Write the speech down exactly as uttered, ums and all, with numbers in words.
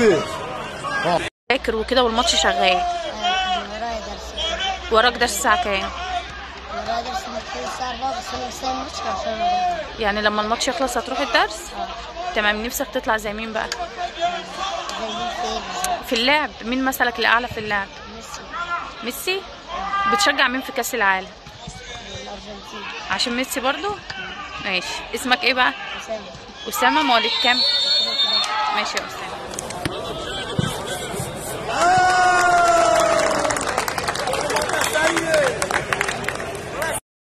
البيت. اه ذاكر وكده والماتش شغال. ورايا درس. وراك درس الساعة كام؟ ورايا درس المفروض الساعة أربعة، بس أنا مستني الماتش عشان أروح. يعني لما الماتش يخلص هتروح الدرس؟ اه. تمام. نفسك تطلع زي مين بقى؟ زي مين فين؟ في اللعب مين مثلك الأعلى في اللعب؟ ميسي. ميسي؟ بتشجع مين في كأس العالم؟ الأرجنتين. عشان ميسي برضو؟ ماشي. اسمك ايه بقى؟ أسامة. أسامة. مواليد كام؟ ألفين وحداشر. ماشي يا أسامة.